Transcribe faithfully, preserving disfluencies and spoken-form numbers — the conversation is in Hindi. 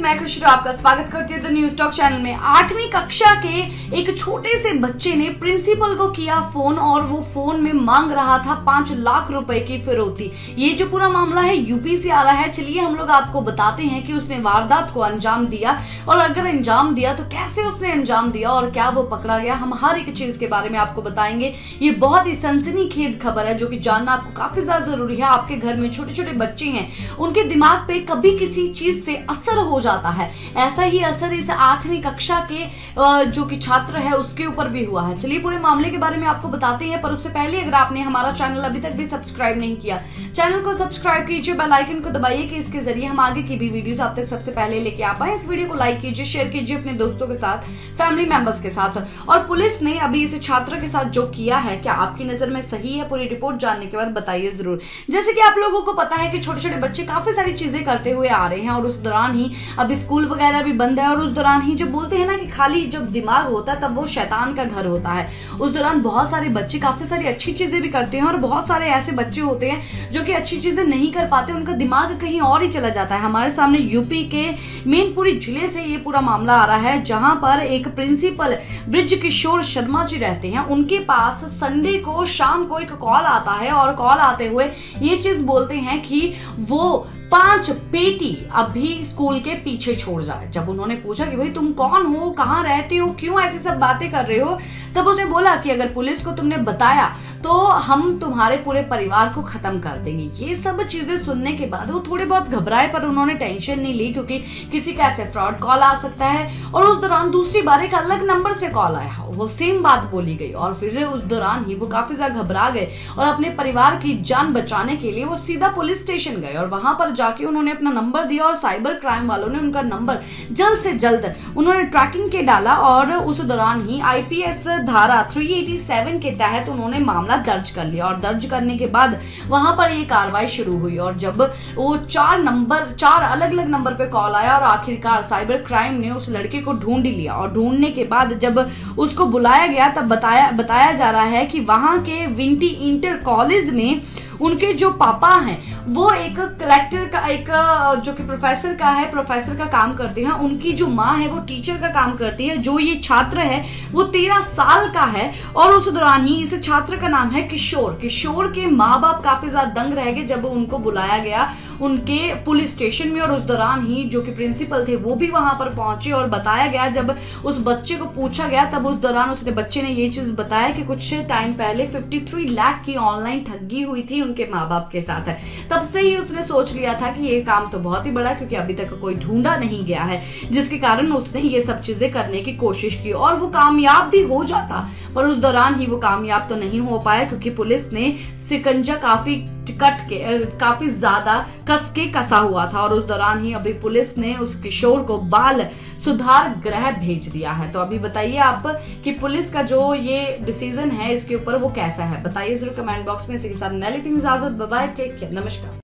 मैं खुशरू आपका स्वागत करती हूँ द न्यूज टॉक चैनल में। आठवीं कक्षा के एक छोटे से बच्चे ने प्रिंसिपल को किया फोन और वो फोन में मांग रहा था पांच लाख रुपए की फिरौती। ये जो पूरा मामला है यूपी से आ रहा है। चलिए हम लोग आपको बताते हैं कि उसने वारदात को अंजाम दिया और अगर अंजाम दिया तो कैसे उसने अंजाम दिया और क्या वो पकड़ा गया। हम हर एक चीज के बारे में आपको बताएंगे। ये बहुत ही सनसनीखेज खबर है जो कि जानना आपको काफी ज्यादा जरूरी है। आपके घर में छोटे छोटे बच्चे हैं, उनके दिमाग पे कभी किसी चीज से असर हो जाता है। ऐसा ही असर इस आठवीं कक्षा के जो कि छात्र है उसके ऊपर भी हुआ है। चलिए पूरे मामले के बारे में आपको बताते हैं, पर उससे पहले अगर आपने हमारा चैनल अभी तक भी सब्सक्राइब नहीं किया, चैनल को सब्सक्राइब कीजिए, बेल आइकन को दबाइए कि इसके जरिए हम आगे की भी वीडियोस आप तक सबसे पहले लेके आ पाए। इस वीडियो को लाइक कीजिए, शेयर कीजिए अपने दोस्तों के साथ, फैमिली मेंबर्स के साथ। और पुलिस ने अभी इस छात्र के साथ जो किया है, क्या आपकी नजर में सही है? पूरी रिपोर्ट जानने के बाद बताइए जरूर। जैसे कि आप लोगों को पता है कि छोटे छोटे बच्चे काफी सारी चीजें करते हुए आ रहे हैं और उस दौरान ही अभी स्कूल वगैरह भी बंद है और उस दौरान ही जब बोलते हैं ना कि खाली जब दिमाग होता है तब वो शैतान का घर होता है, उस दौरान बहुत सारे बच्चे काफी सारी अच्छी चीजें भी करते हैं और बहुत सारे ऐसे बच्चे होते हैं जो कि अच्छी चीजें नहीं कर पाते, उनका दिमाग कहीं और ही चला जाता है। हमारे सामने यूपी के मैनपुरी जिले से ये पूरा मामला आ रहा है जहां पर एक प्रिंसिपल ब्रिज किशोर शर्मा जी रहते हैं। उनके पास संडे को शाम को एक कॉल आता है और कॉल आते हुए ये चीज बोलते हैं कि वो पांच पेटी अभी स्कूल के पीछे छोड़ जाए। जब उन्होंने पूछा कि भाई तुम कौन हो, कहाँ रहते हो, क्यों ऐसी सब बातें कर रहे हो, तब उसने बोला कि अगर पुलिस को तुमने बताया तो हम तुम्हारे पूरे परिवार को खत्म कर देंगे। ये सब चीजें सुनने के बाद वो थोड़े बहुत घबराए, पर उन्होंने टेंशन नहीं ली क्योंकि किसी का ऐसे फ्रॉड कॉल आ सकता है। और उस दौरान दूसरी बार एक अलग नंबर से कॉल आया, वो सेम बात बोली गई और फिर उस दौरान ही वो काफी ज्यादा घबरा गए और अपने परिवार की जान बचाने के लिए वो सीधा पुलिस स्टेशन गए और वहां पर जाके उन्होंने अपना नंबर दिया और साइबर क्राइम वालों ने उनका नंबर जल्द से जल्द उन्होंने ट्रैकिंग के डाला और उस दौरान ही आईपीएस धारा तीन सौ सत्तासी के तहत उन्होंने मामला दर्ज कर लिया और दर्ज करने के बाद वहां पर ये कार्रवाई शुरू हुई। और जब वो चार नंबर चार अलग अलग नंबर पे कॉल आया और आखिरकार साइबर क्राइम ने उस लड़के को ढूंढ लिया और ढूंढने के बाद जब उसको बुलाया गया तब बताया बताया जा रहा है कि वहां के विंटी इंटर कॉलेज में उनके जो पापा हैं वो एक कलेक्टर का एक जो कि प्रोफेसर का है प्रोफेसर का काम करते हैं। उनकी जो माँ है वो टीचर का काम करती है। जो ये छात्र है वो तेरह साल का है और उस दौरान ही इस छात्र का नाम है किशोर। किशोर के माँ बाप काफी ज्यादा दंग रह गए जब उनको बुलाया गया उनके पुलिस स्टेशन में और उस दौरान ही जो कि प्रिंसिपल थे वो भी वहां पर पहुंचे और बताया गया, जब उस बच्चे को पूछा गया तब उस दौरान उसने बच्चे ने ये चीज बताया कि कुछ टाइम पहले तिरेपन लाख की ऑनलाइन ठगी हुई थी उनके माँ बाप के साथ है। तब से ही उसने सोच लिया था कि ये काम तो बहुत ही बड़ा है क्योंकि अभी तक कोई ढूंढा नहीं गया है, जिसके कारण उसने ये सब चीजें करने की कोशिश की और वो कामयाब भी हो जाता। पर उस दौरान ही वो कामयाब तो नहीं हो पाया क्योंकि पुलिस ने शिकंजा काफी कट के काफी ज्यादा कस के कसा हुआ था और उस दौरान ही अभी पुलिस ने उस किशोर को बाल सुधार गृह भेज दिया है। तो अभी बताइए आप कि पुलिस का जो ये डिसीजन है इसके ऊपर वो कैसा है, बताइए जरूर कमेंट बॉक्स में। इसी के साथ मैं लेती हूँ इजाजत, बाय बाय, टेक केयर, नमस्कार।